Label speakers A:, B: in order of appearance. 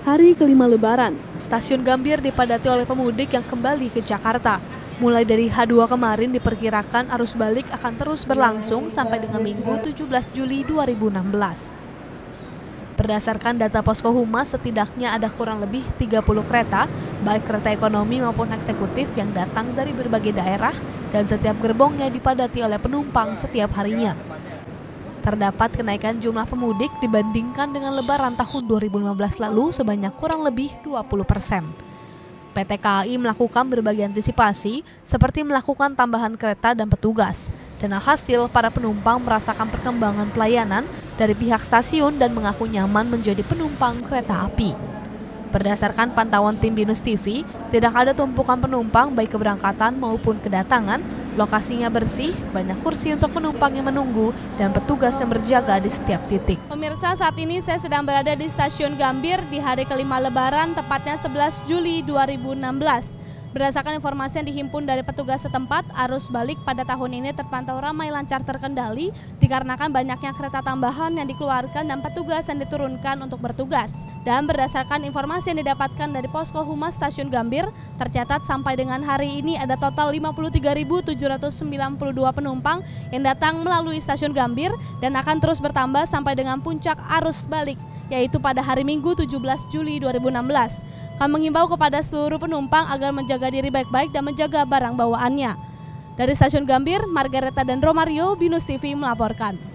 A: Hari kelima Lebaran, Stasiun Gambir dipadati oleh pemudik yang kembali ke Jakarta. Mulai dari H2 kemarin diperkirakan arus balik akan terus berlangsung sampai dengan Minggu 17 Juli 2016. Berdasarkan data Posko Humas, setidaknya ada kurang lebih 30 kereta, baik kereta ekonomi maupun eksekutif yang datang dari berbagai daerah dan setiap gerbongnya dipadati oleh penumpang setiap harinya. Terdapat kenaikan jumlah pemudik dibandingkan dengan Lebaran tahun 2015 lalu sebanyak kurang lebih 20%. PT KAI melakukan berbagai antisipasi seperti melakukan tambahan kereta dan petugas. Dan alhasil para penumpang merasakan perkembangan pelayanan dari pihak stasiun dan mengaku nyaman menjadi penumpang kereta api. Berdasarkan pantauan tim Binus TV, tidak ada tumpukan penumpang baik keberangkatan maupun kedatangan, lokasinya bersih, banyak kursi untuk penumpang yang menunggu, dan petugas yang berjaga di setiap titik. Pemirsa, saat ini saya sedang berada di Stasiun Gambir di hari kelima Lebaran, tepatnya 11 Juli 2016. Berdasarkan informasi yang dihimpun dari petugas setempat, arus balik pada tahun ini terpantau ramai lancar terkendali dikarenakan banyaknya kereta tambahan yang dikeluarkan dan petugas yang diturunkan untuk bertugas. Dan berdasarkan informasi yang didapatkan dari Posko Humas Stasiun Gambir, tercatat sampai dengan hari ini ada total 53.792 penumpang yang datang melalui Stasiun Gambir dan akan terus bertambah sampai dengan puncak arus balik, yaitu pada hari Minggu 17 Juli 2016. Kami mengimbau kepada seluruh penumpang agar menjaga diri baik-baik dan menjaga barang bawaannya. Dari Stasiun Gambir, Margareta dan Romario, Binus TV melaporkan.